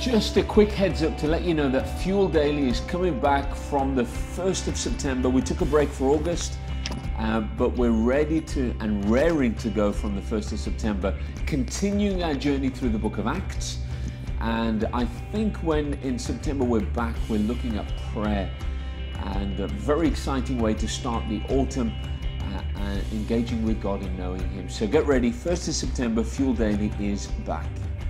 Just a quick heads up to let you know that Fuel Daily is coming back from the 1st of September. We took a break for August, but we're ready to and raring to go from the 1st of September, continuing our journey through the book of Acts. And I think when in September we're back, we're looking at prayer, and a very exciting way to start the autumn, engaging with God and knowing Him. So get ready, 1st of September, Fuel Daily is back.